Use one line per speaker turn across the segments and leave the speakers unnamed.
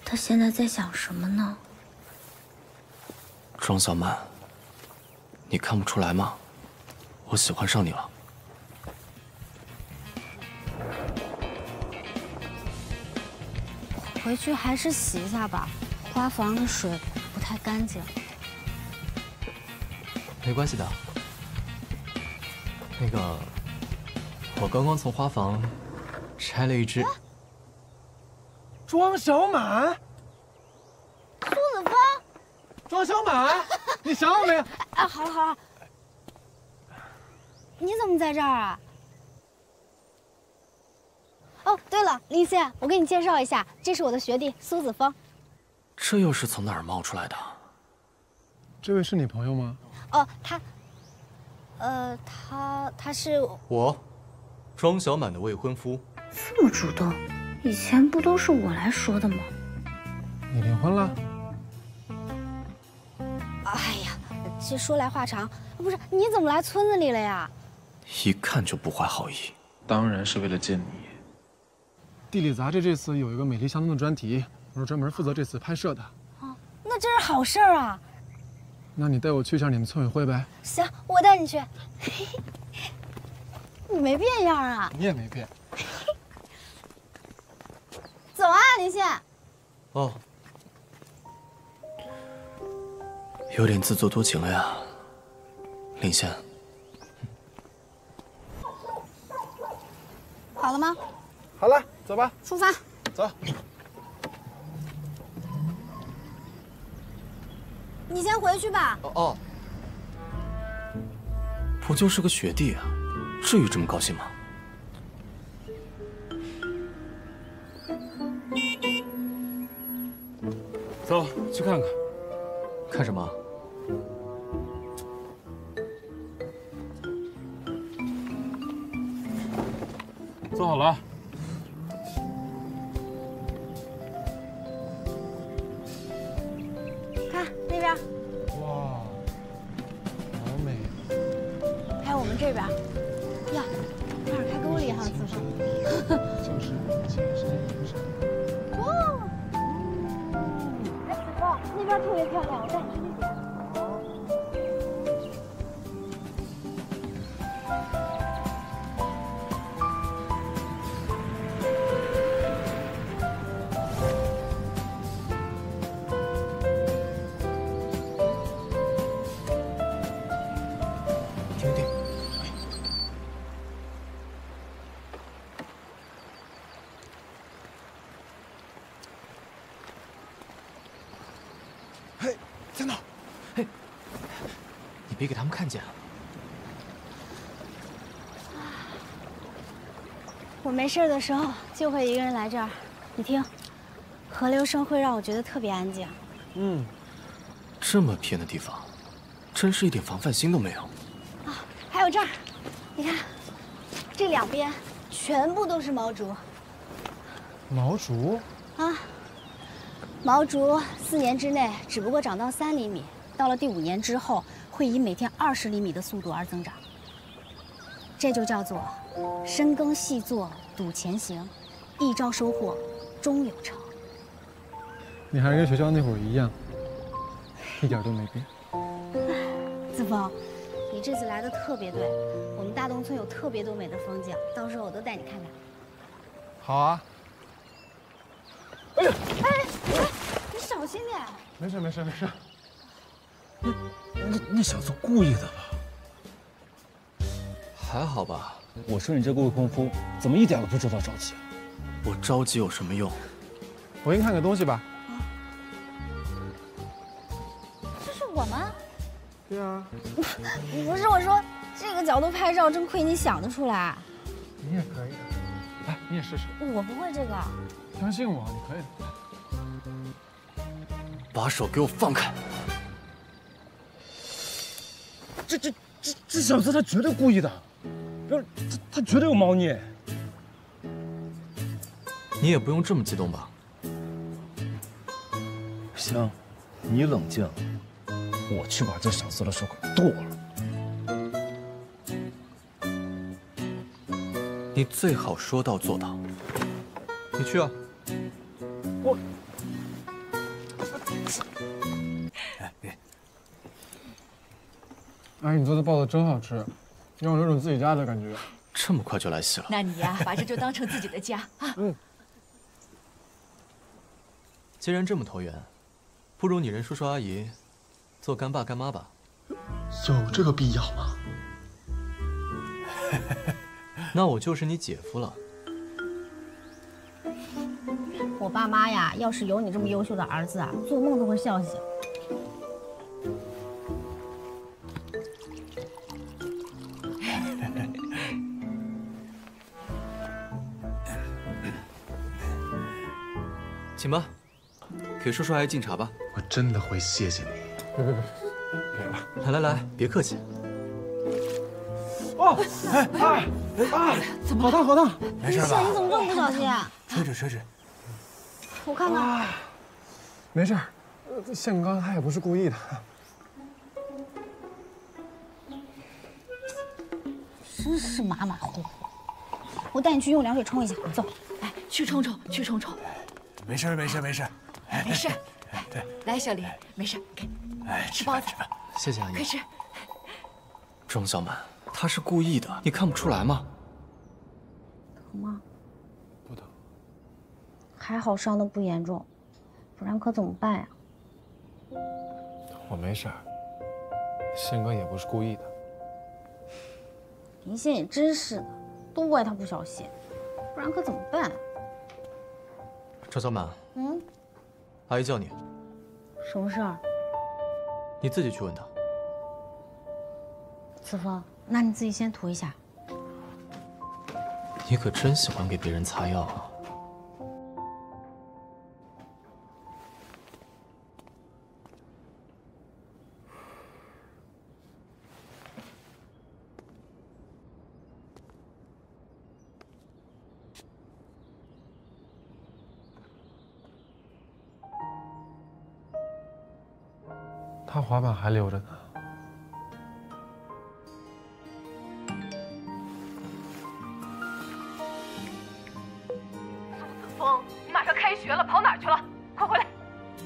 他现在在想什么呢？
庄小曼，你看不出来吗？我喜欢上你了。
回去还是洗一下吧，花房的水不太干净。
没关系的。那个，我刚刚从花房摘了一只。
庄小满，
苏子峰，
庄小满，你想我没有？
啊，好了好了，你怎么在这儿啊？哦，对了，林仙，我给你介绍一下，这是我的学弟苏子峰。
这又是从哪儿冒出来的？
这位是你朋友吗？
哦，他是
我，庄小满的未婚夫。
这么主动，以前不都是我来说的吗？
你离婚了？
哎呀，这说来话长，不是你怎么来村子里了呀？
一看就不怀好意。
当然是为了见你。
地理杂志这次有一个美丽相通的专题，我是专门负责这次拍摄的。
哦，那这是好事儿啊！
那你带我去一下你们村委会呗？
行，我带你去。你没变样啊！
你也没变。
走啊，林仙。
哦，有点自作多情了呀，林仙。
好了吗？
好了，走吧，
出发。
走。
你先回去吧。
哦，不就是个学弟啊，至于这么高兴吗？
走，去看看。
看什么？
坐好了。
看那边。
哇，好美。
还有我们这边。呀，那儿开沟里哈，子峰。
就是青山银山。
哦。哎，子峰，那边特别漂亮，我带你去那边。
停停。
嘿，在哪？
嘿，你别给他们看见啊！
我没事的时候就会一个人来这儿，你听，河流声会让我觉得特别安静。
嗯，
这么偏的地方，真是一点防范心都没有。
啊，还有这儿，你看，这两边全部都是毛竹。
毛竹
啊，毛竹4年之内只不过长到3厘米，到了第5年之后，会以每天20厘米的速度而增长。这就叫做深耕细作笃前行，一朝收获终有成。
你还是跟学校那会儿一样，一点都没变。
子枫，你这次来的特别对，我们大东村有特别多美的风景，到时候我都带你看看。
好啊。
哎，你小心点。
没事没事没事。
那小子故意的吧？
还好吧？
我说你这个未婚夫怎么一点都不知道着急啊？
我着急有什么用？
我给你看个东西吧。
这是我吗？
对啊。
不是，我说这个角度拍照，真亏你想得出来。
你也可以的，来，你也试试。
我不会这个。
相信我，你可以的。
把手给我放开！
这小子他绝对故意的，不是他绝对有猫腻。
你也不用这么激动吧？
行，你冷静，我去把这小子的手给剁了。
你最好说到做到。你去啊。
阿姨，你做的包子真好吃，让我有种自己家的感觉。
这么快就来戏了？
那你呀，把这就当成自己的家啊。
既然这么投缘，不如你认叔叔阿姨做干爸干妈吧。
有这个必要吗？
那我就是你姐夫了。
我爸妈呀，要是有你这么优秀的儿子啊，做梦都会笑醒。
请吧，给叔叔阿姨敬茶吧。
我真的会谢谢你。别，
来来来，别客气。
哦，怎么好烫？
没事吧？
你怎么这么不小心啊？
吹着。
我看看。
没事，宪刚他也不是故意的。
真是马马虎虎。我带你去用凉水冲一下，走。
哎，去冲。
没事。
没事。
对，
来，小林，没事，给，吃包子，
谢谢阿姨。
快吃。
庄小满，他是故意的，你看不出来吗？
疼吗？
不疼。
还好伤得不严重，不然可怎么办呀？
我没事，宪哥也不是故意的。
林宪也真是的，都怪他不小心，不然可怎么办？
庄小满，阿姨叫你，
什么事儿？
你自己去问他。
子枫，那你自己先涂一下。
你可真喜欢给别人擦药啊！
他滑板还留着呢。
风，你马上开学了，跑哪儿去了？快回来！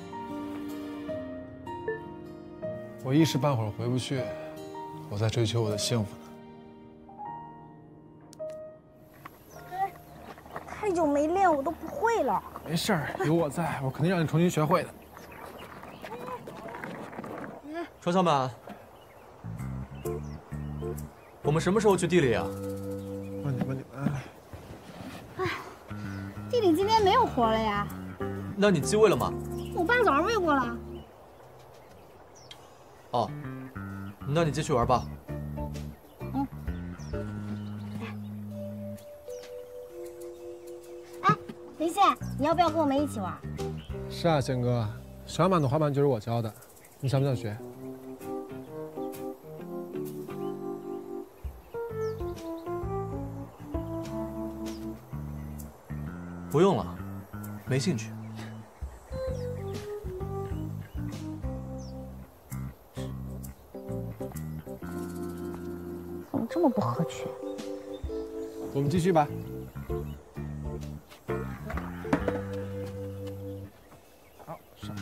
我一时半会儿回不去，我在追求我的幸福呢。
太久没练，我都不会了。
没事儿，有我在，我肯定让你重新学会的。
庄小满，我们什么时候去地里啊？
问你们，
地里今天没有活了呀？
那你继位了吗？
我爸早上喂过了。
哦，那你继续玩吧。
哎，林宪，你要不要跟我们一起玩？
是啊，宪哥，小满的滑板就是我教的，你想不想学？
不用了，没兴趣。
怎么这么不合群？
我们继续吧。好，上。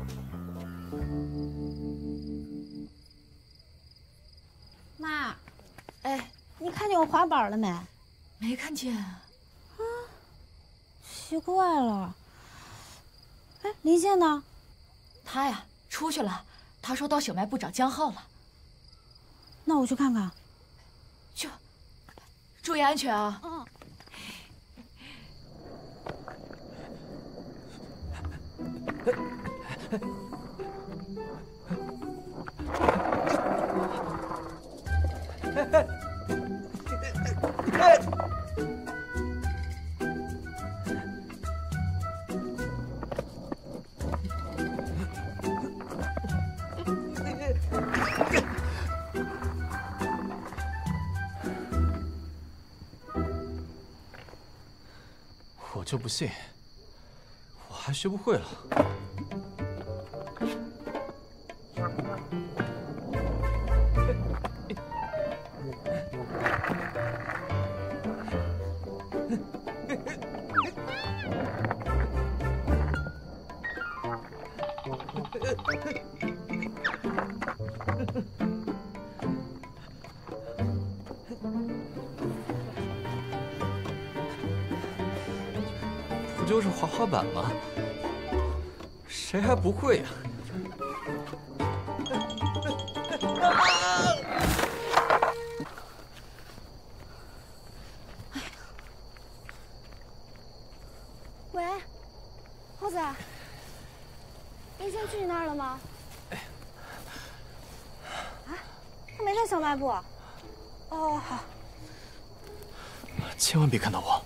妈，
哎，
你看见我滑板了没？
没看见。
奇怪了。哎，林宪呢？
他呀，出去了。他说到小卖部找江浩了。
那我去看看。
去，注意安全啊！
我就不信，我还学不会了。 不就是滑滑板吗？谁还不会呀？
喂，猴子，林仙去你那儿了吗？啊，他没在小卖部。哦，好。
千万别看到我，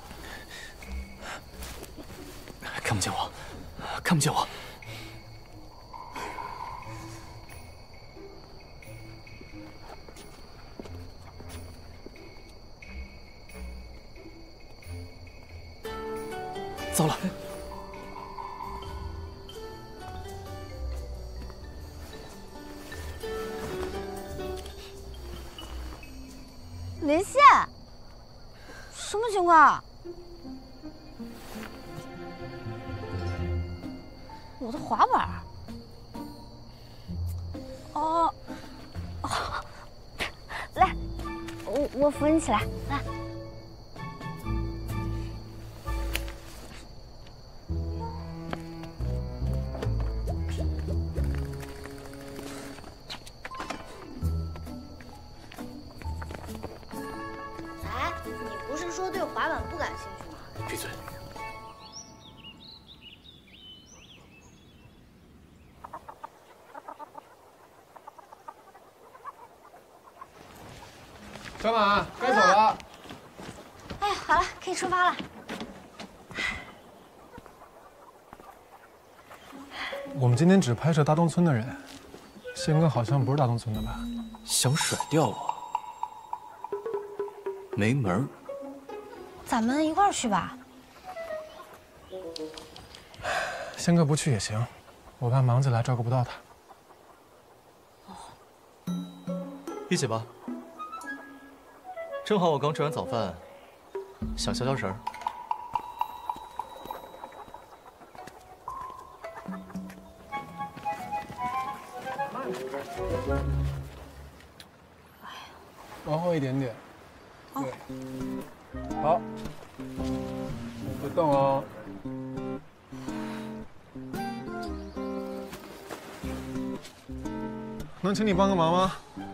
看不见我，看不见我。糟了！
林羡，什么情况？我的滑板。哦，哦，来，我扶你起来，来。哎，你不是说对滑板不感兴趣吗？
闭嘴！
小马，该走了。
哎，好了，可以出发了。
我们今天只拍摄大东村的人，宪哥好像不是大东村的吧？
想甩掉我？没门儿！
咱们一块儿去吧。
宪哥不去也行，我怕忙起来照顾不到他。
一起吧。正好我刚吃完早饭，想消消食儿。
往后一点点。对，好，别动哦。能请你帮个忙吗？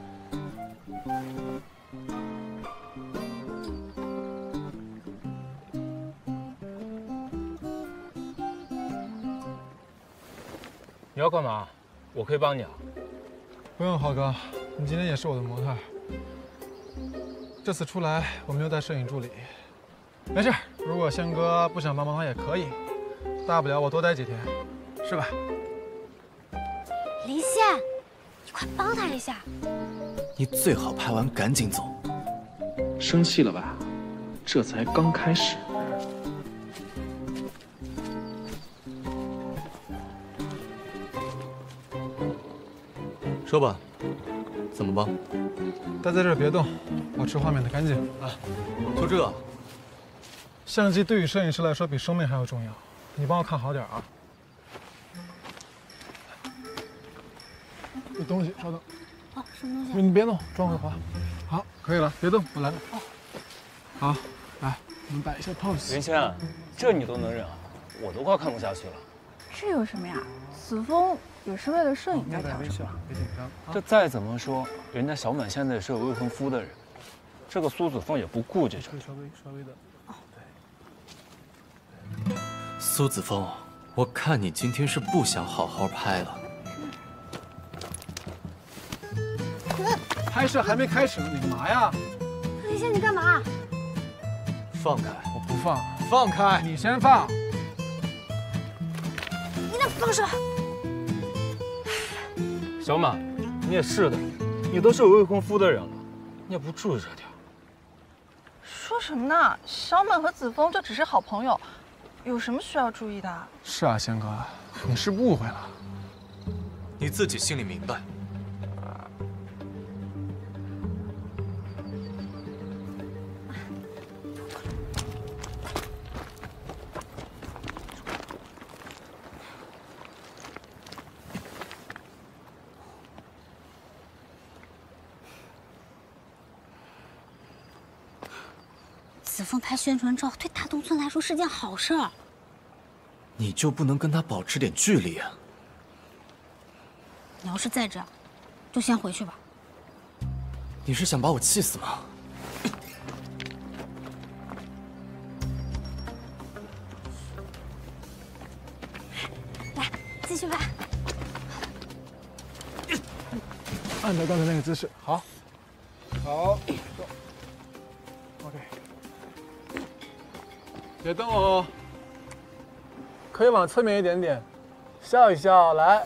你要干嘛？我可以帮你啊。
不用，浩哥，你今天也是我的模特。这次出来我没有带摄影助理，没事。如果宪哥不想帮忙也可以，大不了我多待几天，是吧？
林羡，你快帮他一下。
你最好拍完赶紧走。
生气了吧？这才刚开始。
说吧，怎么帮？
待在这儿别动，保持画面的干净啊！
就这？
相机对于摄影师来说比生命还要重要，你帮我看好点啊！有东西，稍等。
哦，什么东西？
你别动，装会滑。好，可以了，别动，我来了。好，来，我们摆一下 pose。
林谦，这你都能忍啊？我都快看不下去了。
这有什么呀？子枫也是为了摄影在调整嘛。
别紧张。
这再怎么说，人家小满现在也是有未婚夫的人，这个苏子枫也不顾忌着。
稍微的。
苏子枫，我看你今天是不想好好拍了。
拍摄还没开始呢，你干嘛呀？
林羡，你干嘛？
放开！
我不放，
放开！
你先放。
你能放手？
小满，你也是的，你都是有未婚夫的人了，你也不注意这点。
说什么呢？小满和子枫就只是好朋友，有什么需要注意的？
是啊，宪哥，你是误会了。
你自己心里明白。
子枫拍宣传照对大东村来说是件好事儿。
你就不能跟他保持点距离啊？
你要是再这样，就先回去吧。
你是想把我气死吗？
来，继续拍。
按照刚才那个姿势，好，好，走 ，OK， 别动哦，可以往侧面一点点，笑一笑，来。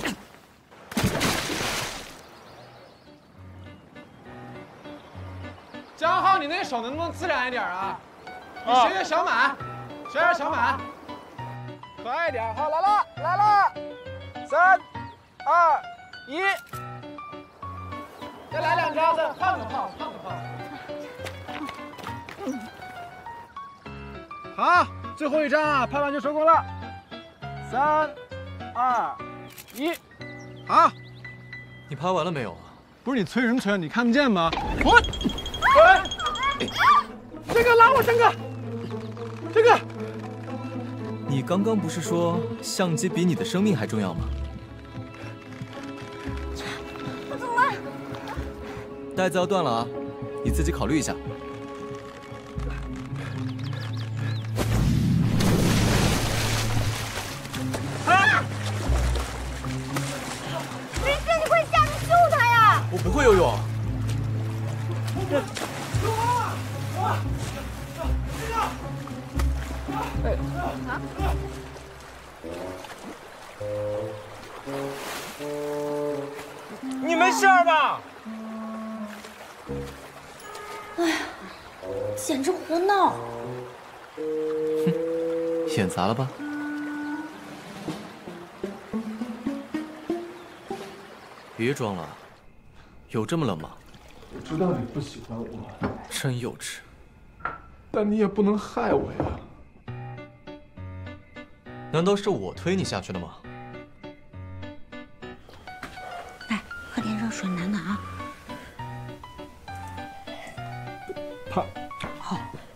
江浩，你那手能不能自然一点啊？你学学小满，学学小满，可爱一点。好，来了，来了，3、2、1。再来2张，再胖个胖，胖个胖。好，最后一张啊，拍完就收工了。3、2、1，好。
你拍完了没有啊？
不是你催什么催啊？你看不见吗？我，这个拉我这个，这个。
你刚刚不是说相机比你的生命还重要吗？
我怎么办？
带子要断了啊，你自己考虑一下。
林志，你快下去救他呀！
我不会游泳。
你没事吧？
哎呀，简直胡闹！
眼砸了吧？别装了，有这么冷吗？
我知道你不喜欢我，
真幼稚。
但你也不能害我呀。
难道是我推你下去的吗？
来，喝点热水暖暖啊。
怕。
好。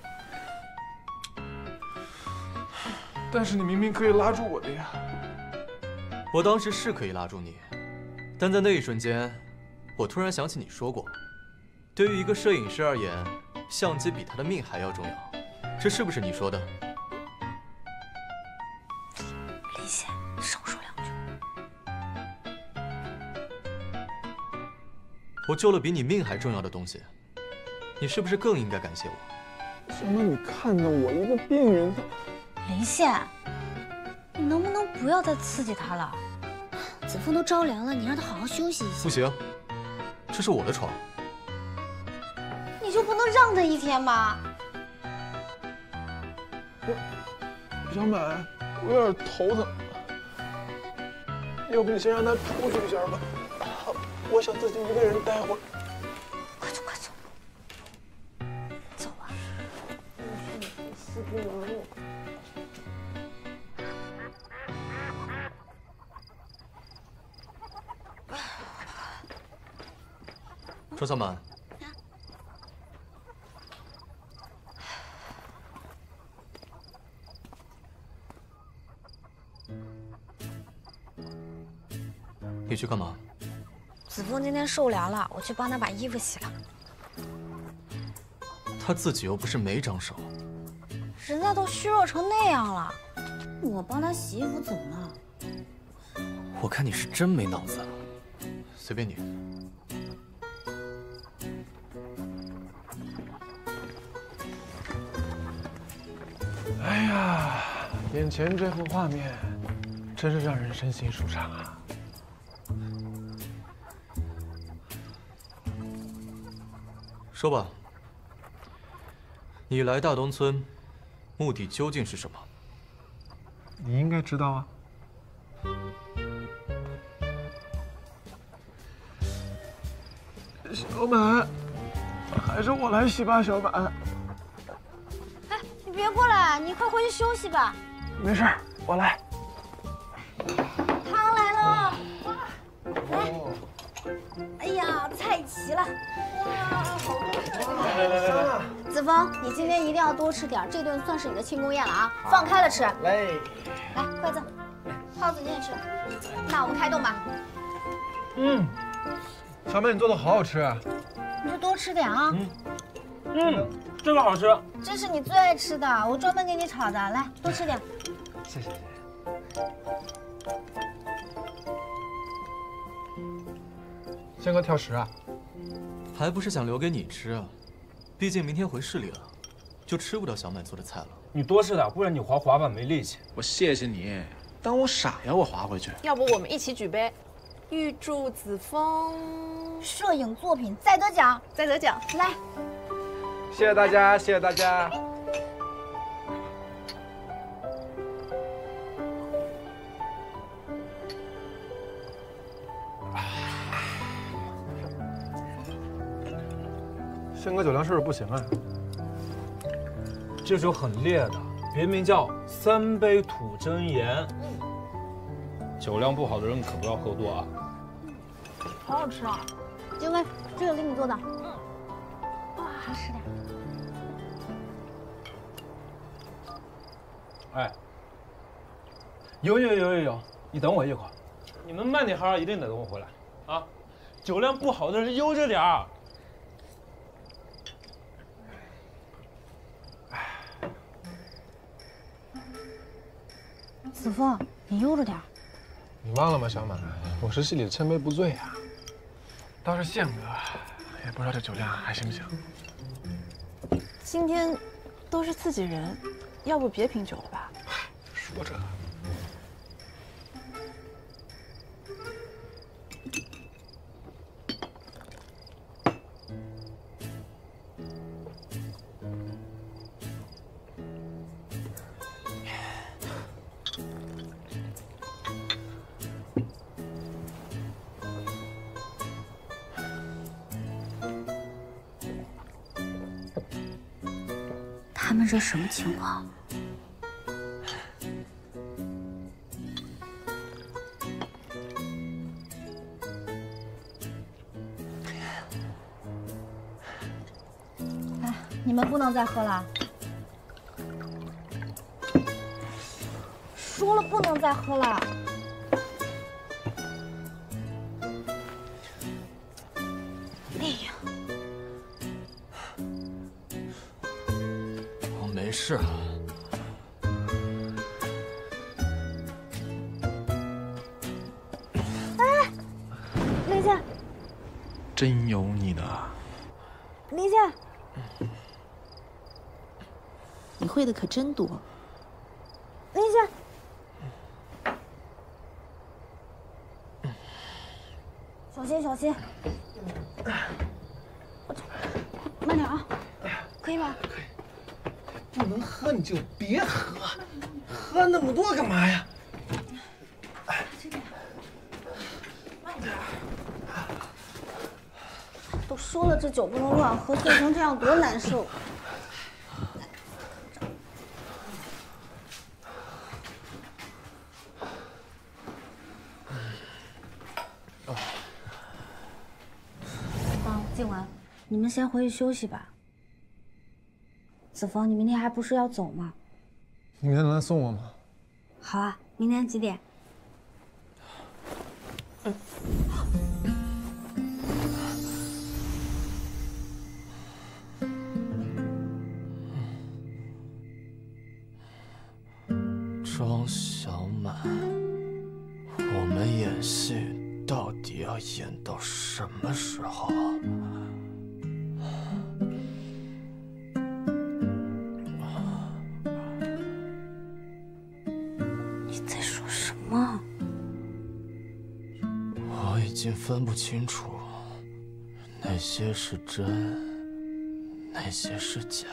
但是你明明可以拉住我的呀。
我当时是可以拉住你，但在那一瞬间，我突然想起你说过，对于一个摄影师而言，相机比他的命还要重要。这是不是你说的？
林显，少说2句。
我救了比你命还重要的东西，你是不是更应该感谢我？
什么？你看着我一个病人，
林显，你能不能不要再刺激他了？子枫都着凉了，你让他好好休息一下。
不行，这是我的床。
你就不能让他一天吗？
小满，我有点头疼，要不你先让他出去一下吧，我想自己一个人待会儿。
快走，快走，走吧。
周小满，你去干嘛？
子枫今天受凉了，我去帮他把衣服洗了。
他自己又不是没长手。
人家都虚弱成那样了，我帮他洗衣服怎么了？
我看你是真没脑子。随便你。
哎呀，眼前这幅画面，真是让人身心舒畅啊！
说吧，你来大东村，目的究竟是什么？
你应该知道啊。小满，还是我来洗吧，小满。
哎，你别过来，你快回去休息吧。
没事，我来。
汤来了，来。 哎呀，菜齐了！哇，好多！
来，
子枫，你今天一定要多吃点，这顿算是你的庆功宴了啊！放开了吃。
来，
筷子。耗子你也吃。那我们开动吧。
小妹，你做的好好吃啊！
你就多吃点啊。
这个好吃。
这是你最爱吃的，我专门给你炒的，来多吃点。
谢谢。仙哥挑食啊？
还不是想留给你吃啊？毕竟明天回市里了，就吃不到小满做的菜了。
你多吃点，不然你滑滑板没力气。
我谢谢你，当我傻呀？我滑回去。
要不我们一起举杯，预祝子枫
摄影作品再得奖，
再得奖。
来，
谢谢大家，谢谢大家。仙哥酒量是不是不行啊？
这酒很烈的，别名叫三杯吐真言。酒量不好的人可不要喝多啊。
好好吃啊！金威，这个给你做的。哇，吃点。
哎，有，你等我一会儿。你们慢点哈，一定得等我回来啊！酒量不好的人悠着点儿。
子枫，你悠着点。
你忘了吗，小满？我是戏里的千杯不醉呀。倒是宪哥，也不知道这酒量还行不行。
今天都是自己人，要不别品酒了吧？
说这。
他们这什么情况？哎，你们不能再喝了。说了不能再喝了。哎呀，
我没事。
哎，林夏，
真有你的。
林夏，
你会的可真多。
林夏。小心，小心！慢点啊，可以吗？
可以。不能喝你就别喝，喝那么多干嘛呀？
慢点。都说了这酒不能乱喝，醉成这样多难受。静雯，你们先回去休息吧。子枫，你明天还不是要走吗？
你明天能来送我吗？
好啊，明天几点？
庄小满，我们演戏到底要演到什么时候？
你在说什么？
我已经分不清楚哪些是真，哪些是假。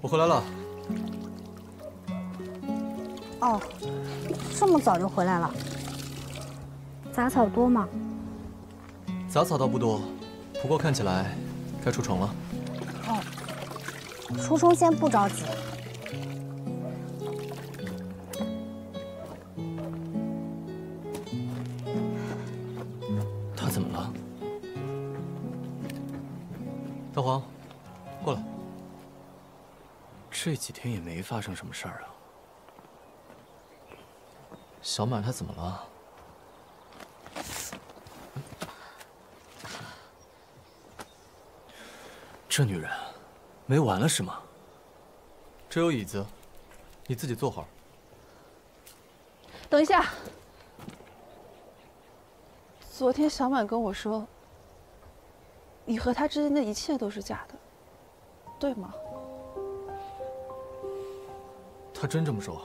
我回来了。
哦，这么早就回来了？杂草多吗？
杂草倒不多，不过看起来该除虫了。
哦，除虫先不着急。
他怎么了？大黄，过来。这几天也没发生什么事儿啊。小满他怎么了？这女人没完了是吗？这有椅子，你自己坐会儿。
等一下，昨天小满跟我说，你和他之间的一切都是假的，对吗？
他真这么说？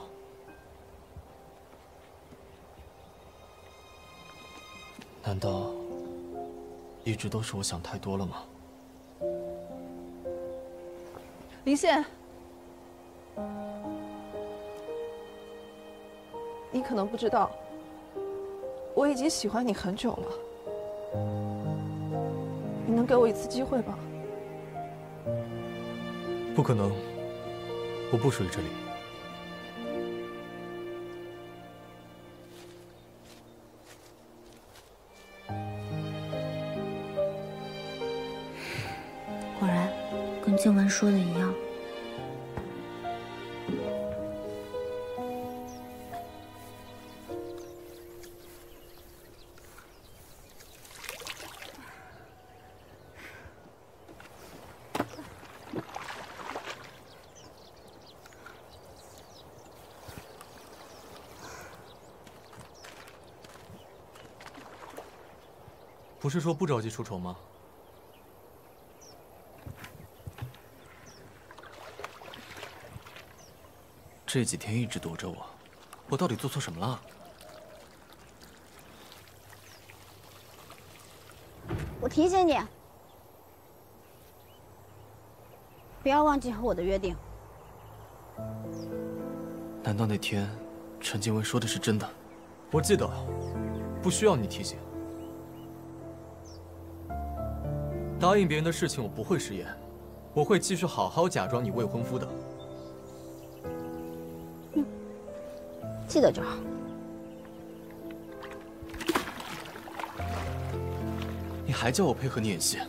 难道一直都是我想太多了吗？
林宪，你可能不知道，我已经喜欢你很久了。你能给我一次机会吗？
不可能，我不属于这里。
果然，跟静雯说的一样。
不是说不着急除虫吗？这几天一直躲着我，我到底做错什么了？
我提醒你，不要忘记和我的约定。
难道那天陈静雯说的是真的？我记得，不需要你提醒。答应别人的事情我不会食言，我会继续好好假装你未婚夫的。
记得就好。
你还叫我配合你演戏？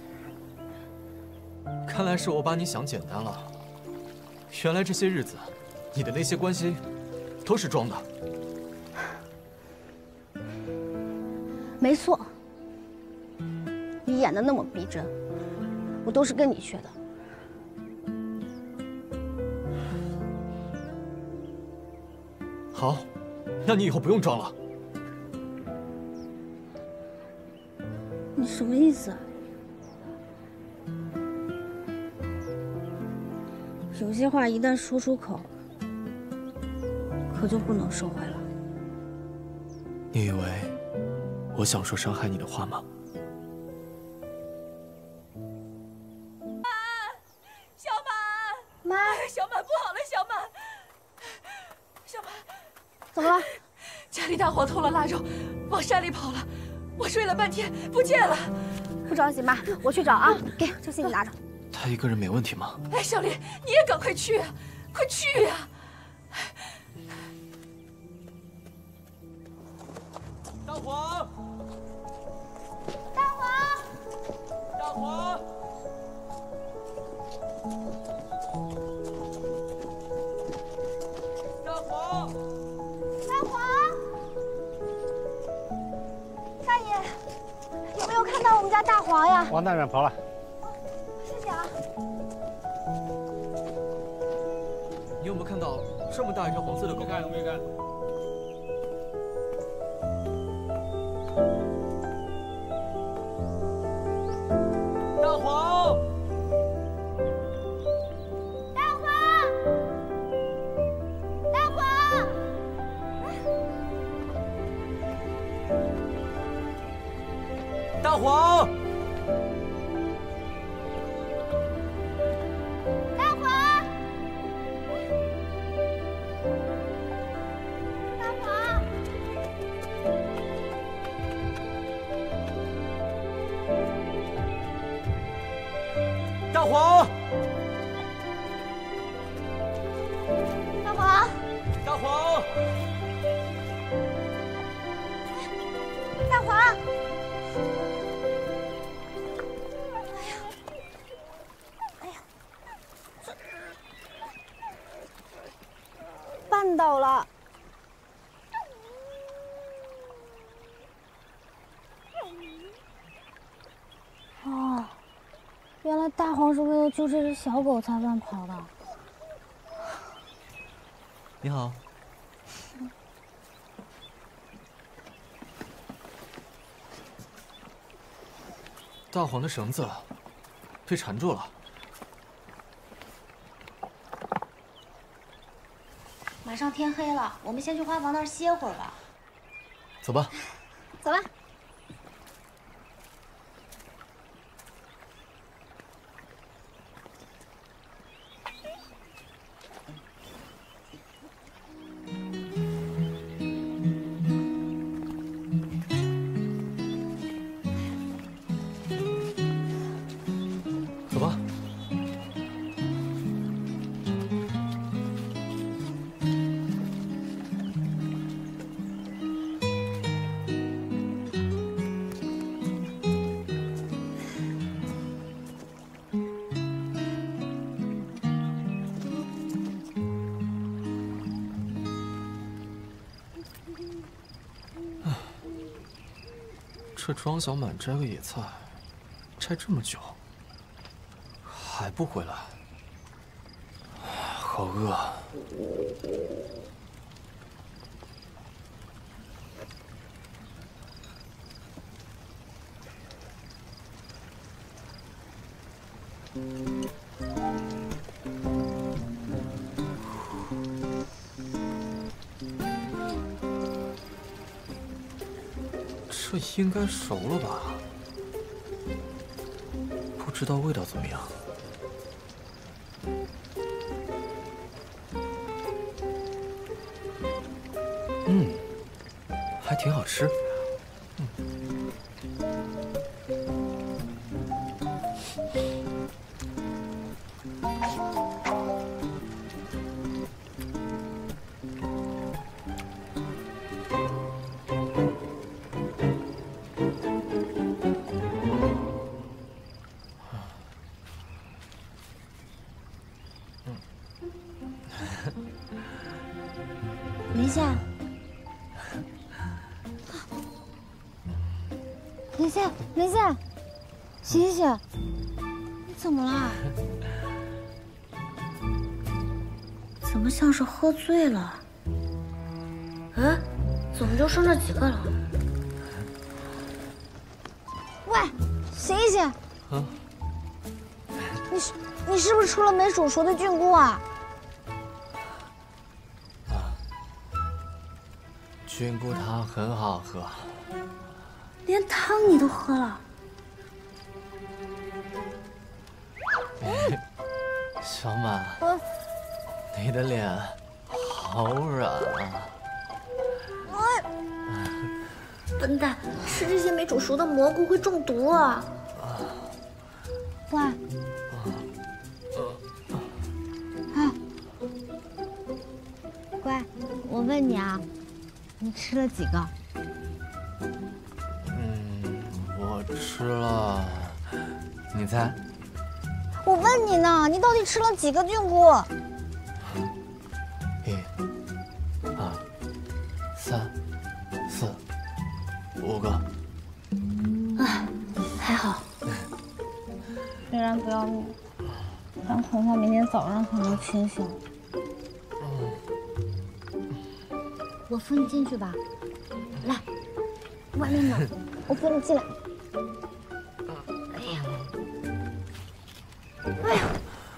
看来是我把你想简单了。原来这些日子，你的那些关系都是装的。
没错，你演的那么逼真，我都是跟你学的。
好，那你以后不用装了。
你什么意思啊？有些话一旦说出口，可就不能收回了。
你以为我想说伤害你的话吗？
小满，
妈，
小满不好了，小满，小满，
怎么了？
家里大火偷了腊肉，往山里跑了，我睡了半天不见了。
不着急，妈，我去找啊。给，这信你拿着。
他一个人没问题吗？
哎，小林，你也赶快去啊，快去呀！
大黄，
大黄，
大黄，大黄，
大黄，大爷，有没有看到我们家大黄呀？
往那边跑了。
谢谢啊。
你有没有看到这么大一条黄色的狗？
没看，没看。大黄，
大黄，大黄，
大黄，
大黄，
黄，
大黄，
大黄，
大黄！哎呀，绊倒了。哦，原来大黄是为了救这只小狗才乱跑的。
你好。大黄的绳子被缠住了。
马上天黑了，我们先去花房那儿歇会儿吧。
走吧。
走吧。
走吧。这庄小满摘个野菜，摘这么久，还不回来，好饿。这应该熟了吧？不知道味道怎么样。还挺好吃。
林夏，林夏，林夏，醒醒！你怎么了？怎么像是喝醉了？嗯，怎么就剩这几个了？喂，醒一醒！
啊！
你是不是吃了没煮熟的菌菇啊？
菌菇汤很好喝，
连汤你都喝了。
小满，你的脸好软啊！
笨蛋，吃这些没煮熟的蘑菇会中毒啊！喂，乖，我问你啊。你吃了几个？
我吃了，你猜？
我问你呢，你到底吃了几个菌菇？1、2、3、4、5个。 哎，还好。虽然不要命，但恐怕明天早上可能清醒。我扶你进去吧，来，外面冷，我扶你进来。哎呀，哎呀，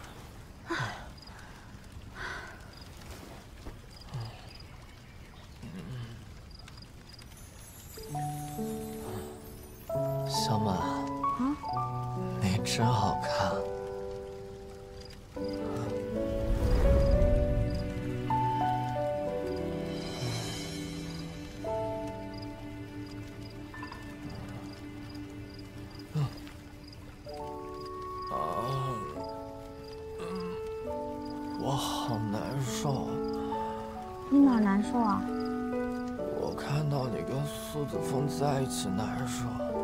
小满，你真好看。
子枫在一起难受，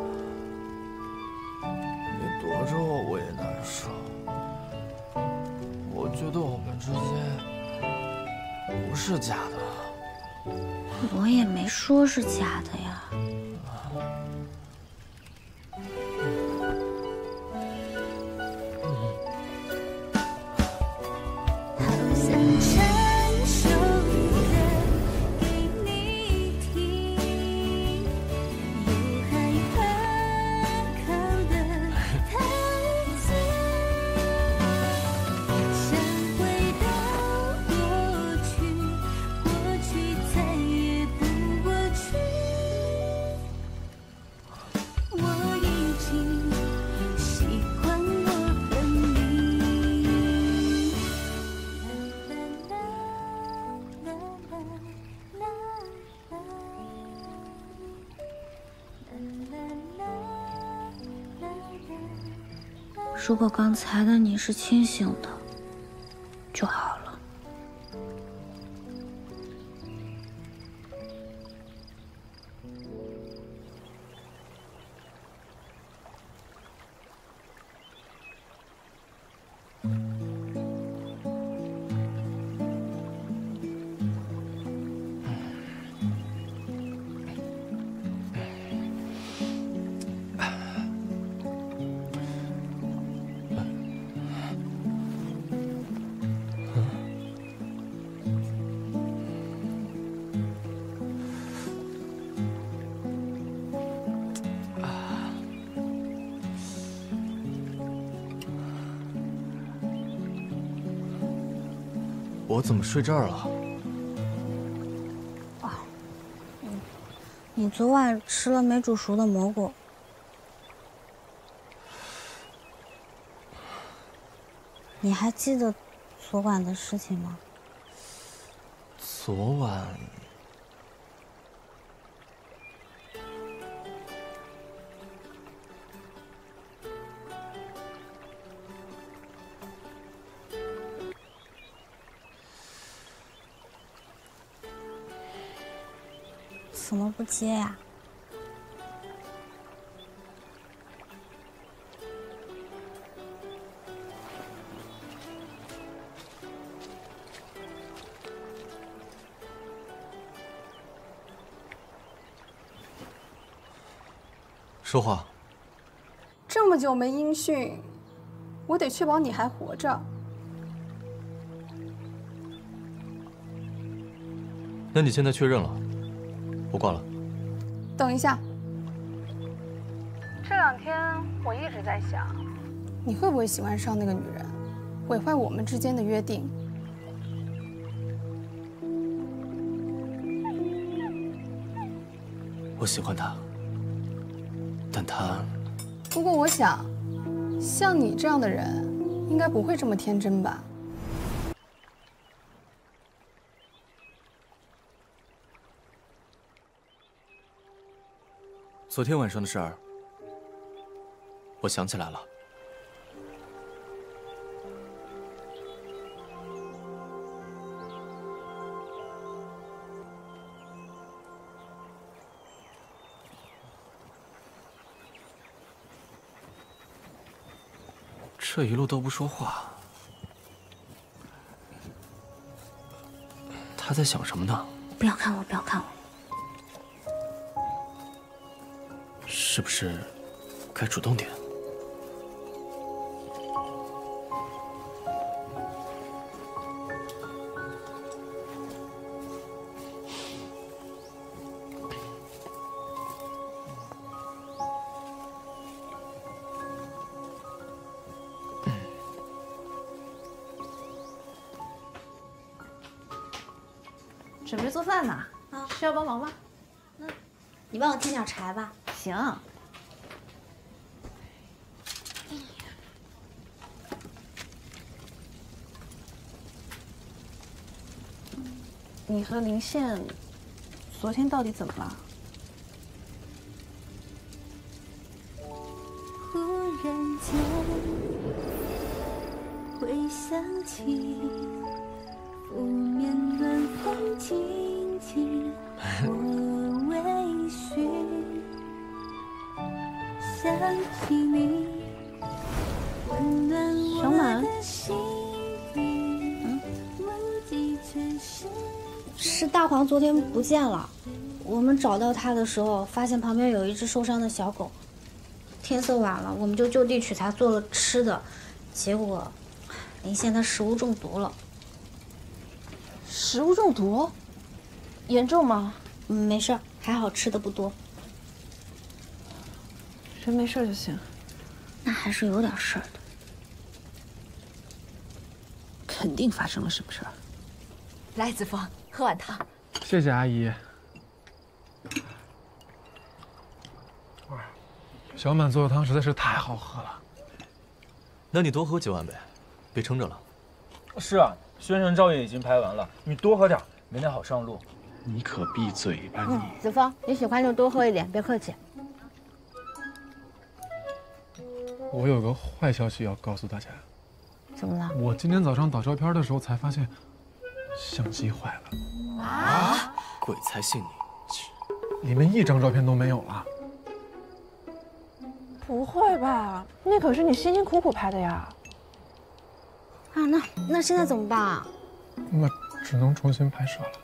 你躲着我我也难受。我觉得我们之间不是假的。
我也没说是假的呀。如果刚才的你是清醒的，就好了。
我怎么睡这儿了？
你昨晚吃了没煮熟的蘑菇。你还记得昨晚的事情吗？
昨晚。
怎么不接呀？
说话。
这么久没音讯，我得确保你还活着。
那你现在确认了？我挂了。
等一下，这2天我一直在想，你会不会喜欢上那个女人，毁坏我们之间的约定？
我喜欢她，但她……
不过我想，像你这样的人，应该不会这么天真吧？
昨天晚上的事儿，我想起来了。这一路都不说话，他在想什么呢？
不要看我，不要看我。
是不是该主动点？
准备做饭呢，需要帮忙吗？
你帮我添点柴吧。
行。你和林宪昨天到底怎么了？
忽然间会想起拂面暖风轻轻，我微醺。 想起你，温暖我的心底，忘记全是。
是大黄昨天不见了，我们找到他的时候，发现旁边有一只受伤的小狗。天色晚了，我们就地取材做了吃的，结果林宪他食物中毒了。
食物中毒？严重吗？
没事儿，还好吃的不多。
人没事就行。
那还是有点事儿的。
肯定发生了什么事儿。
来，子枫，喝碗汤。
谢谢阿姨。小满做的汤实在是太好喝了。
那你多喝几碗呗，别撑着了。
是啊，宣传照也已经拍完了，你多喝点，明天好上路。
你可闭嘴吧你！
子枫，你喜欢就多喝一点，别客气。
我有个坏消息要告诉大家。
怎么了？
我今天早上导照片的时候才发现，相机坏了。
啊！鬼才信你！
里面一张照片都没有了。
不会吧？那可是你辛辛苦苦拍的呀！
啊，那现在怎么办啊？
那只能重新拍摄了。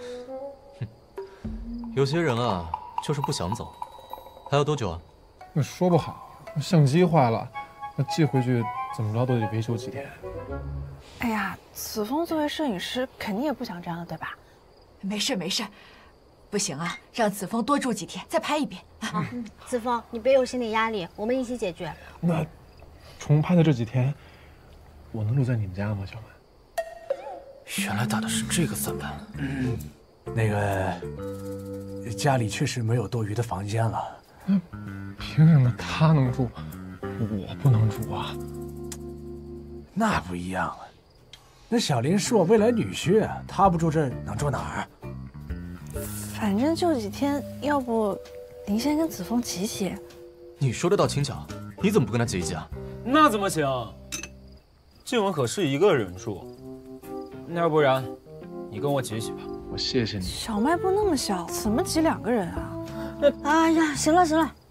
有些人啊，就是不想走。还要多久啊？
那说不好，相机坏了，那寄回去怎么着都得维修几天。
哎呀，子枫作为摄影师，肯定也不想这样的，对吧？
没事没事，不行啊，让子枫多住几天，再拍一遍啊。
子枫，你别有心理压力，我们一起解决。
那重拍的这几天，我能住在你们家吗，小满？
原来打的是这个算盘。那个家里确实没有多余的房间了。
那凭什么他能住，我不能住啊？
那不一样啊，那小林是我未来女婿，他不住这儿能住哪儿？
反正就几天，要不林先跟子枫挤挤？
你说的倒轻巧，你怎么不跟他挤一挤啊？
那怎么行？静雯可是一个人住，那要不然你跟我挤挤吧。
我谢谢你。
小卖部那么小，怎么挤2个人啊？
哎呀，行了，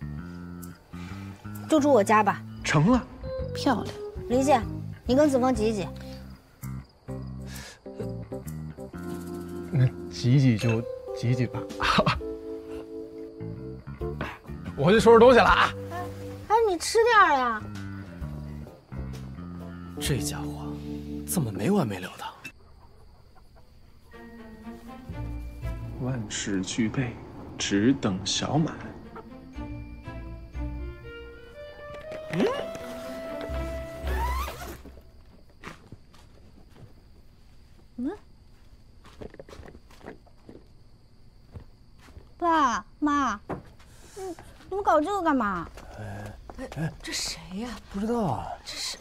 就住我家吧。
成了，
漂亮。
林宪，你跟子枫挤一挤。
那挤一挤就挤一挤吧。我去收拾东西了啊！
哎，你吃点呀。
这家伙怎么没完没了的？
万事俱备，只等小满。
爸妈，你们搞这个干嘛？
这谁呀？
不知道啊。
这是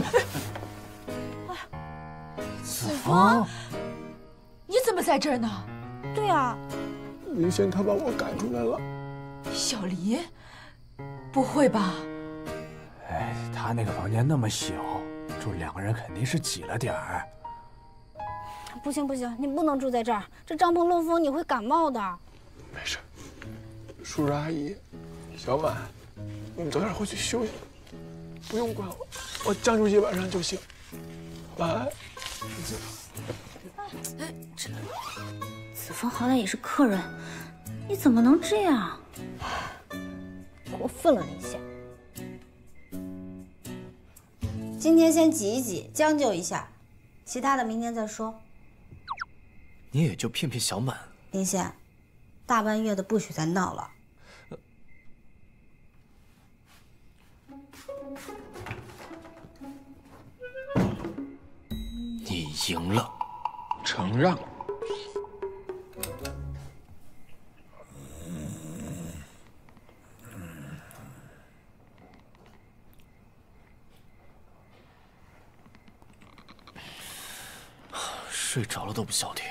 子枫，
你怎么在这儿呢？
对呀，
林宪他把我赶出来了。
小林，不会吧？
哎，他那个房间那么小，住2个人肯定是挤了点儿。
不行，你不能住在这儿，这帐篷漏风你会感冒的。
没事，叔叔阿姨，小满，你们早点回去休息，不用管我，我将就1晚上就行。晚安。
子枫好歹也是客人，你怎么能这样？过分了，林宪。今天先挤一挤，将就一下，其他的明天再说。
你也就骗骗小满。
林宪，大半夜的不许再闹了。
你赢了，
承让。
睡着了都不消停。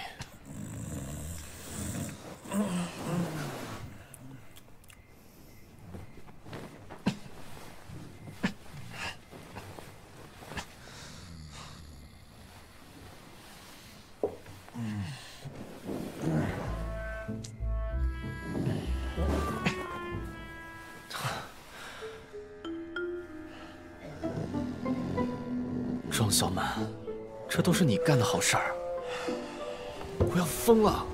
庄小满，这都是你干的好事儿，我要疯了！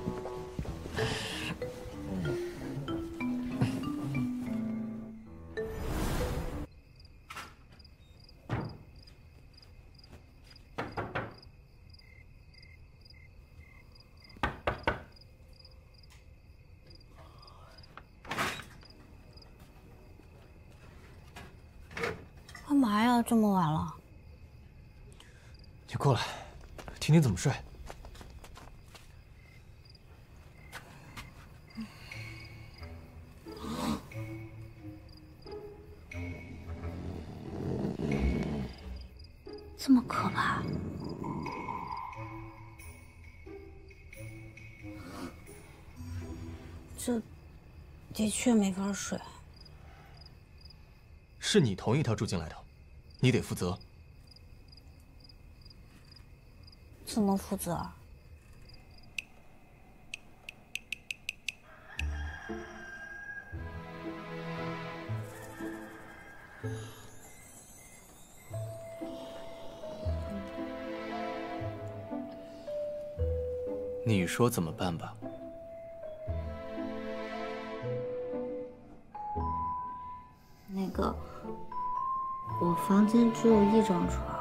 干嘛呀？这么晚了？
你过来，听听怎么睡。
这么可怕？这的确没法睡。
是你同意他住进来的，你得负责。
怎么负责？
你说怎么办吧？
那个，我房间只有一张床。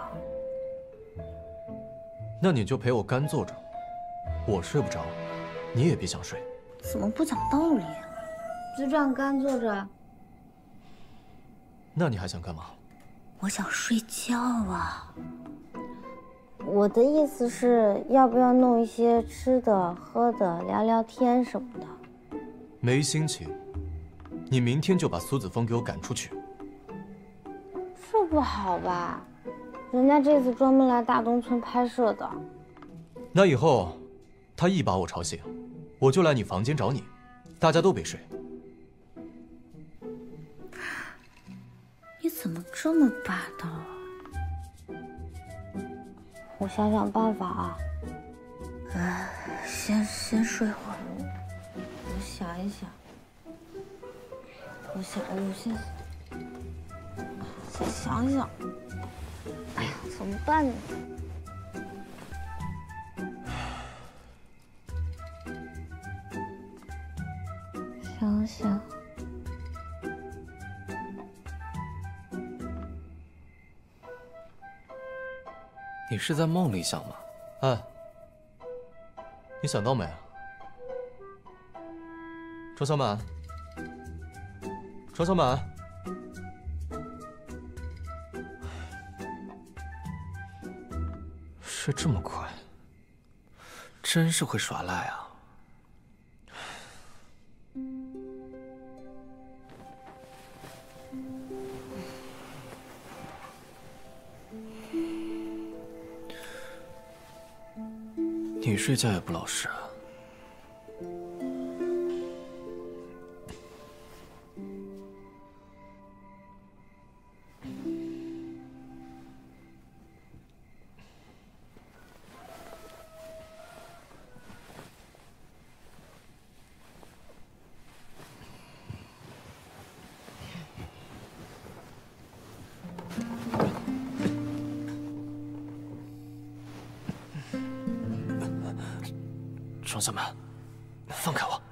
那你就陪我干坐着，我睡不着，你也别想睡。
怎么不讲道理？就这样干坐着？
那你还想干嘛？
我想睡觉啊。我的意思是，要不要弄一些吃的、喝的，聊聊天什么的？
没心情。你明天就把苏子峰给我赶出去。
这不好吧？人家这次专门来大东村拍摄的。
那以后，他一把我吵醒，我就来你房间找你，大家都别睡。
你怎么这么霸道啊？我想想办法啊。先睡会儿。我想一想。我先想一想。哎呀，怎么办呢？想想。
你是在梦里想吗？哎，你想到没？庄小满，庄小满，睡这么快，真是会耍赖啊！你睡觉也不老实啊。庄小满，放开我！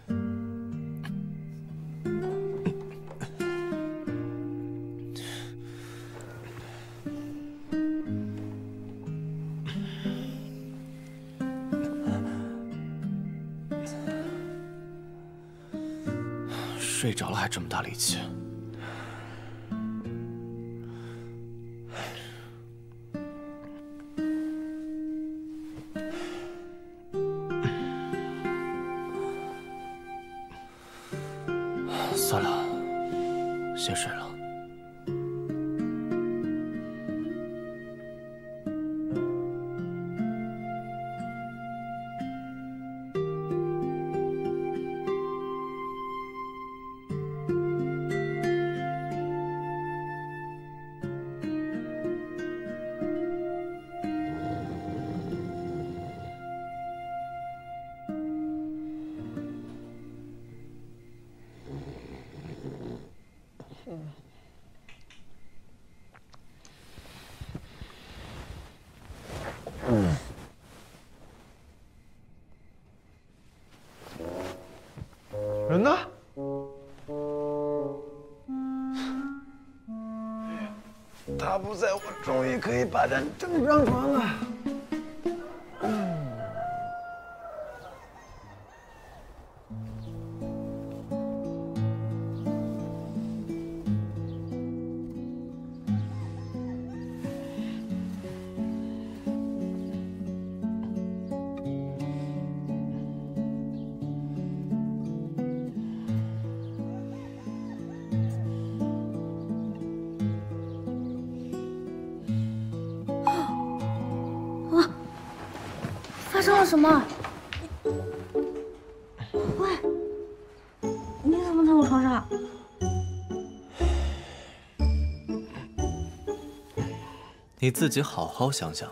睡着了还这么大力气。算了，先睡了。
他不在，我终于可以霸占整张床了。
发生了什么？喂，你怎么在我床上？
你自己好好想想。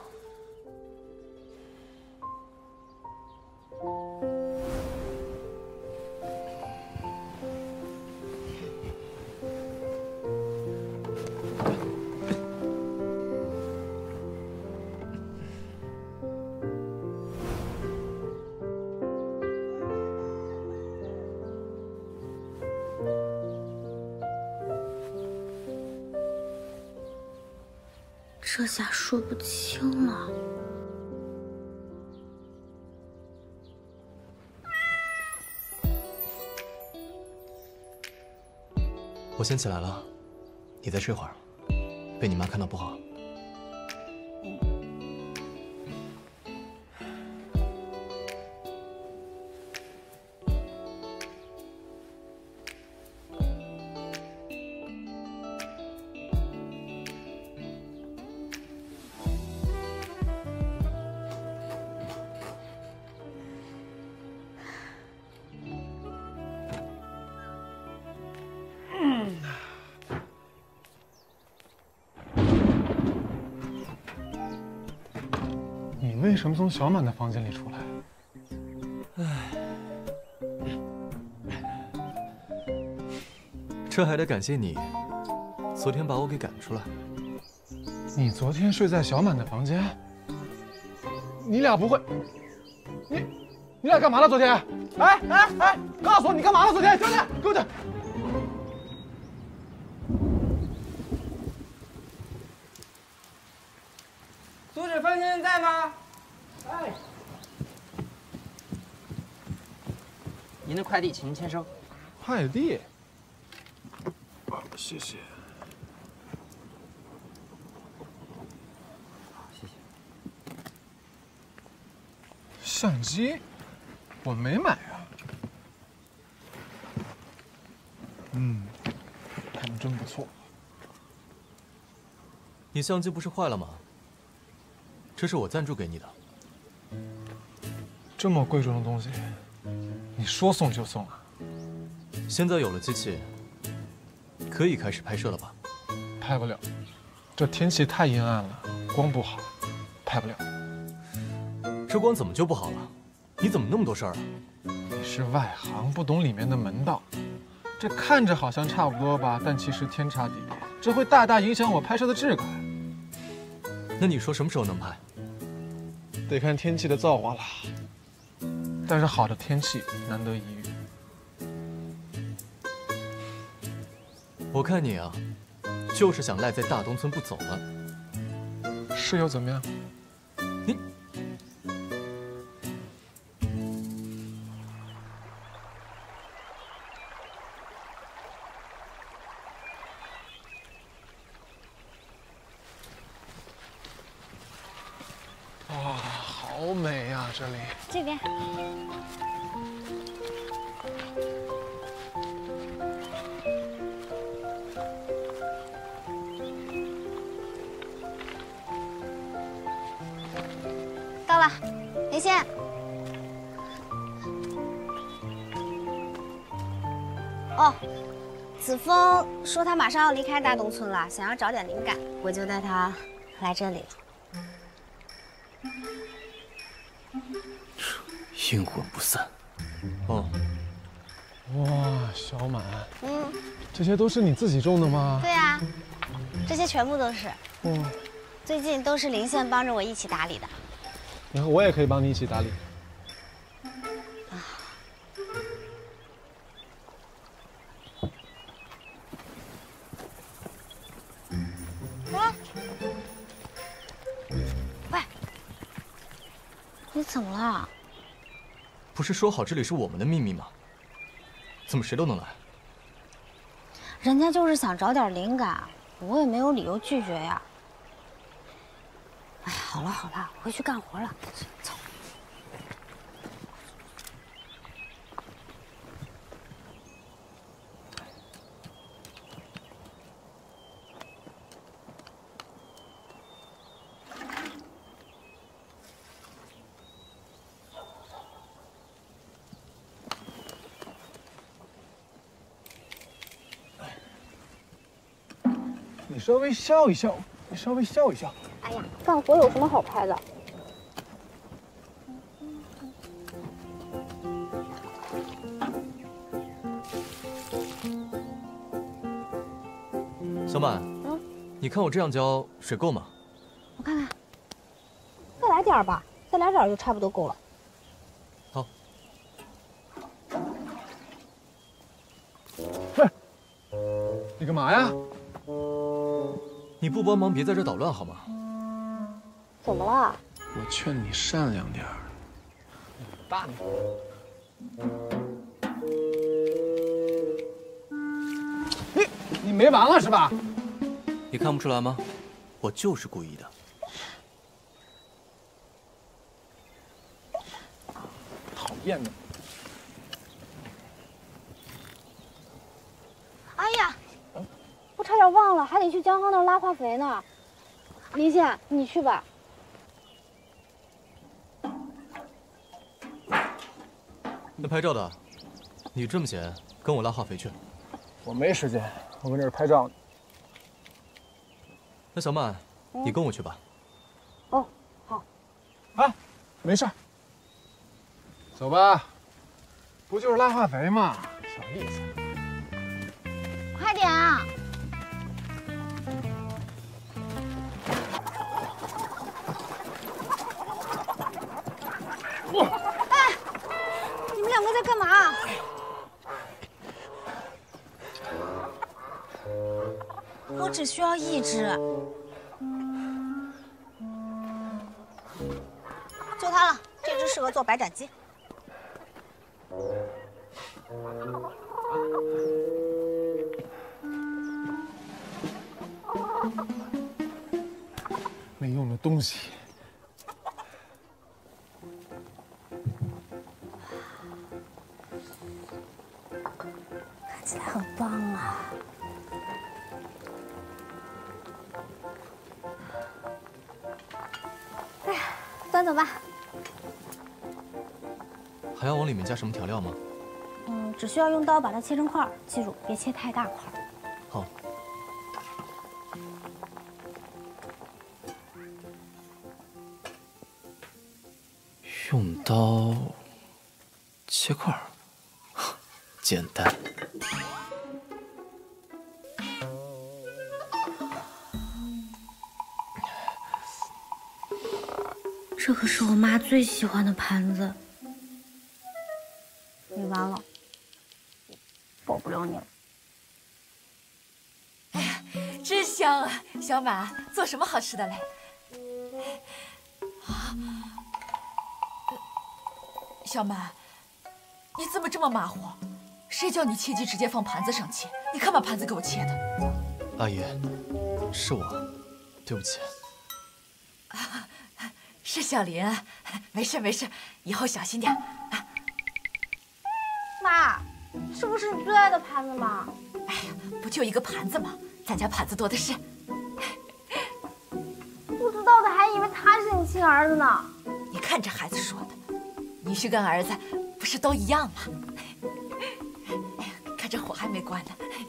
这下说不清了。
我先起来了，你再睡会儿，被你妈看到不好。
你为什么从小满的房间里出来？
这还得感谢你，昨天把我给赶出来。
你昨天睡在小满的房间？你俩不会？你俩干嘛了？昨天？哎，告诉我你干嘛了？昨天，兄弟，给我讲。
苏芷芬先生在吗？哎，您的快递，请您签收。
快递。谢谢。
谢谢。
相机，我没买啊。拍的真不错。
你相机不是坏了吗？这是我赞助给你的。
这么贵重的东西，你说送就送啊？
现在有了机器，可以开始拍摄了吧？
拍不了，这天气太阴暗了，光不好，拍不了。
这光怎么就不好了？你怎么那么多事儿啊？
你是外行，不懂里面的门道。这看着好像差不多吧，但其实天差地别，这会大大影响我拍摄的质感。
那你说什么时候能拍？
得看天气的造化了。但是好的天气难得一遇。
我看你啊，就是想赖在大东村不走了。
是又怎么样？
你
哇，好美呀，这里。
这边。到了，林仙。哦，子枫说他马上要离开大东村了，想要找点灵感，我就带他来这里了。
阴魂不散。
哦。
哇，小满。这些都是你自己种的吗？
对啊，这些全部都是。
哇。
最近都是林县帮着我一起打理的。
以后我也可以帮你一起打理。
啊， 你怎么了？
不是说好这里是我们的秘密吗？怎么谁都能来？
人家就是想找点灵感，我也没有理由拒绝呀。哎，好了好了，回去干活了，走。
你稍微笑一笑，你稍微笑一笑。
哎呀，干活有什么好拍的？
小满，你看我这样浇，水够吗？
我看看，再来点吧，再来点就差不多够了。
好。
喂，你干嘛呀？
你不帮忙，别在这捣乱好吗？
怎么了？
我劝你善良点儿。
大你没完了是吧？
你看不出来吗？我就是故意的。
讨厌的。
哎呀，我差点忘了，还得去江浩那儿拉化肥呢。林倩，你去吧。
那拍照的，你这么闲，跟我拉化肥去。
我没时间，我跟这儿拍照呢。
那小满，你跟我去吧。
哦，好。
啊，没事。走吧，不就是拉化肥吗？小意思。
快点啊！哎，你们两个在干嘛？我只需要一只，就它了。这只适合做白斩鸡。
没用的东西。
看起来很棒啊！哎呀，端走吧。
还要往里面加什么调料吗？
只需要用刀把它切成块，记住别切太大块。
好。用刀切块，简单。
这可是我妈最喜欢的盘子。你完了，保不了你了。
哎呀，真香啊！小满，做什么好吃的嘞？小满，你怎么这么马虎？谁叫你切鸡直接放盘子上切？你看把盘子给我切的。
阿姨，是我，对不起。
是小林，没事没事，以后小心点。
妈，这不是你最爱的盘子吗？
哎呀，不就一个盘子吗？咱家盘子多的是。
不知道的还以为他是你亲儿子呢。
你看这孩子说的，女婿跟儿子不是都一样吗？哎呀，看这火还没关呢。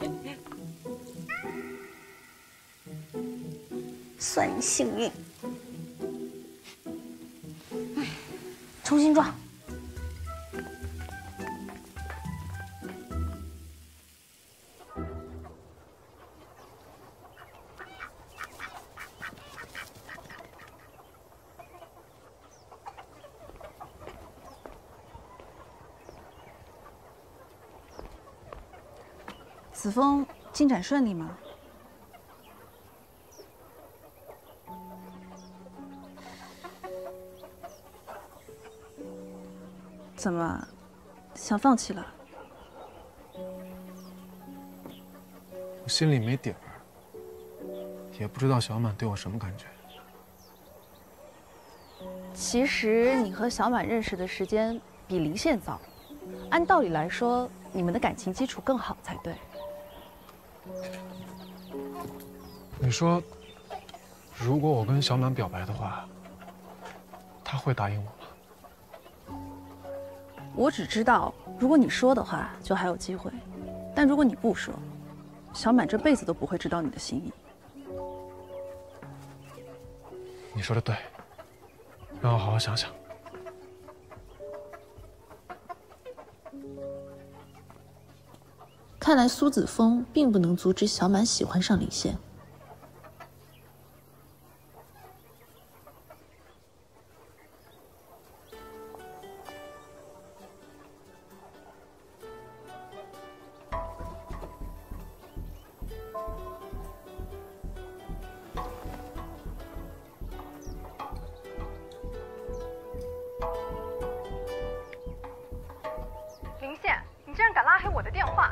算你幸运。重新装。
子枫进展顺利吗？ 怎么，想放弃了？
我心里没底儿，也不知道小满对我什么感觉。
其实你和小满认识的时间比林宪早，按道理来说，你们的感情基础更好才对。
你说，如果我跟小满表白的话，他会答应我吗？
我只知道，如果你说的话，就还有机会；但如果你不说，小满这辈子都不会知道你的心意。
你说的对，让我好好想想。
看来苏子峰并不能阻止小满喜欢上林宪。
林宪，你竟然敢拉黑我的电话！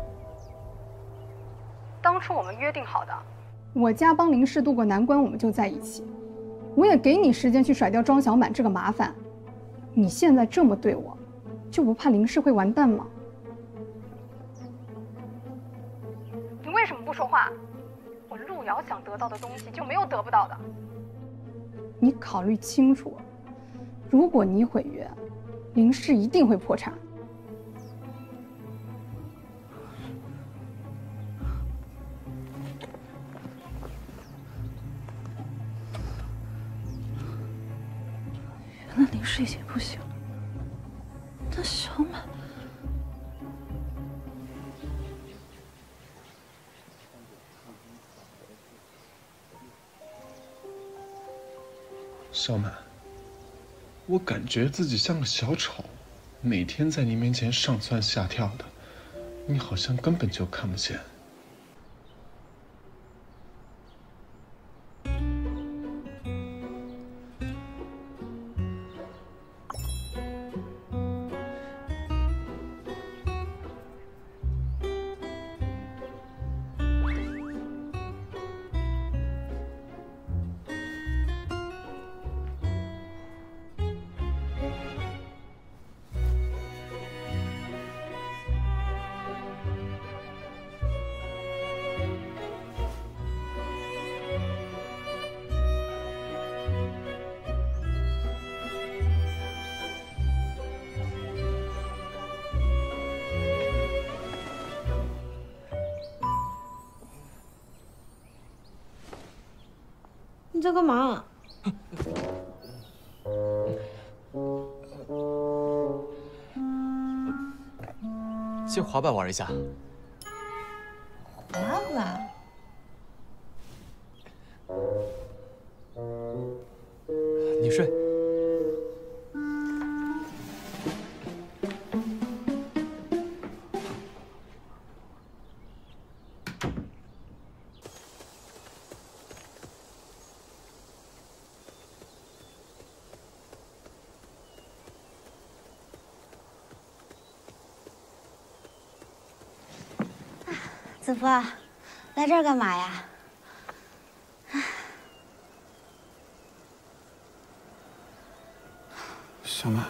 当初我们约定好的，
我家帮林氏渡过难关，我们就在一起。我也给你时间去甩掉庄小满这个麻烦。你现在这么对我，就不怕林氏会完蛋吗？
你为什么不说话？我路遥想得到的东西就没有得不到的。
你考虑清楚，如果你毁约，林氏一定会破产。
原来林氏已经不行了，那小满……
小满，我感觉自己像个小丑，每天在你面前上蹿下跳的，你好像根本就看不见。
你在干嘛？
去滑板玩一下。
滑板？
你睡。
子夫，来这儿干嘛呀？
小满，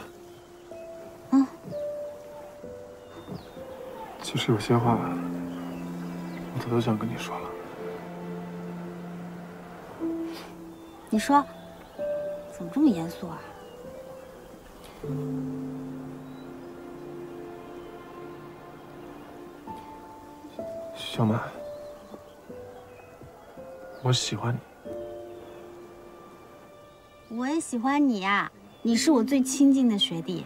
其实有些话，我早就想跟你说了。
你说，怎么这么严肃啊？
小满，我喜欢你。
我也喜欢你呀，你是我最亲近的学弟。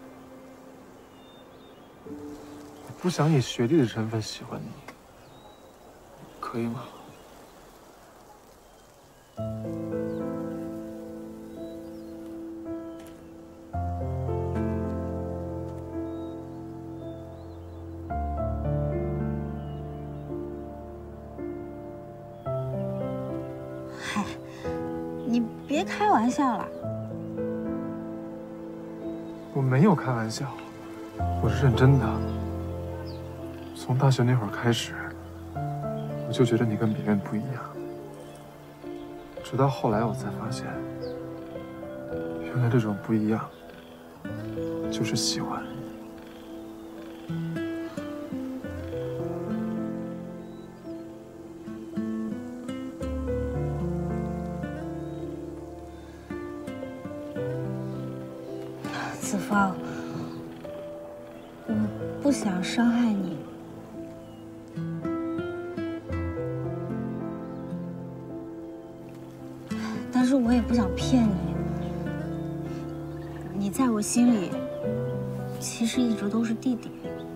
我不想以学弟的身份喜欢你，可以吗？
你别开玩笑了。
我没有开玩笑，我是认真的。从大学那会儿开始，我就觉得你跟别人不一样。直到后来我才发现，原来这种不一样就是喜欢。
子枫，我不想伤害你，但是我也不想骗你。你在我心里，其实一直都是弟弟。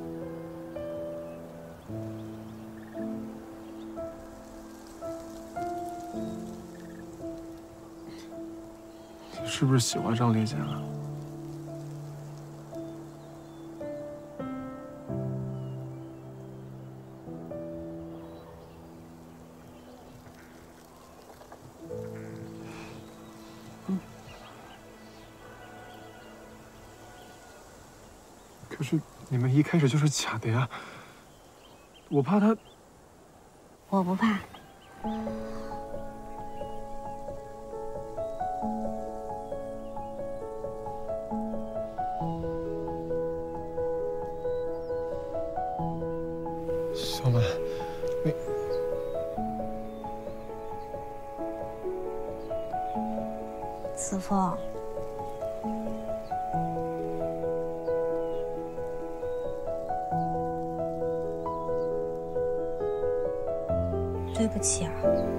你是不是喜欢上烈剑了？可是你们一开始就是假的呀，我怕他。
我不怕。
小满，你
子枫。对不起啊。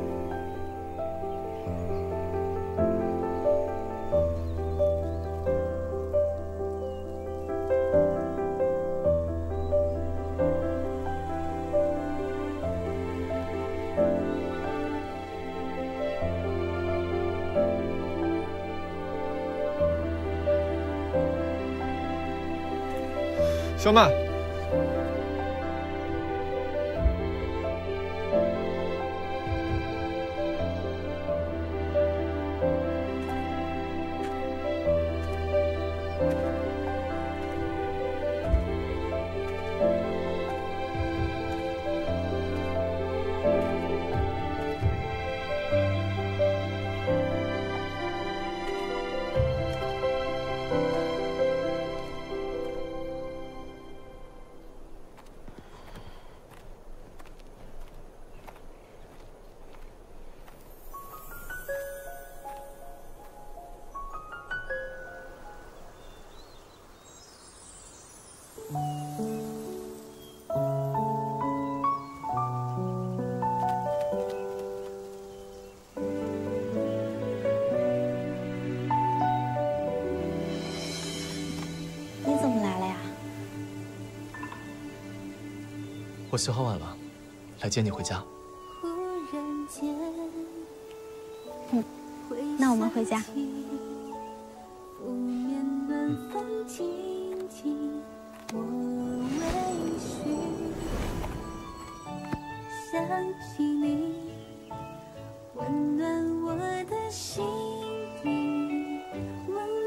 小满。
我洗好碗了，来接你回家。
那我们回家。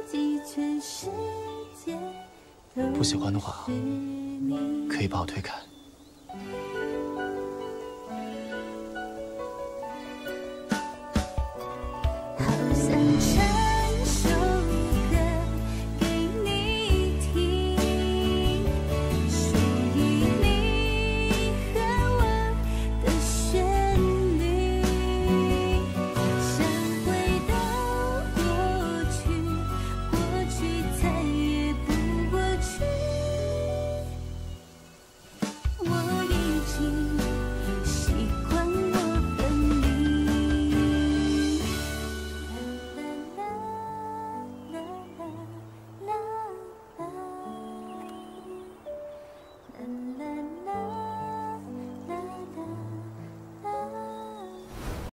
不喜欢的话，可以把我推开。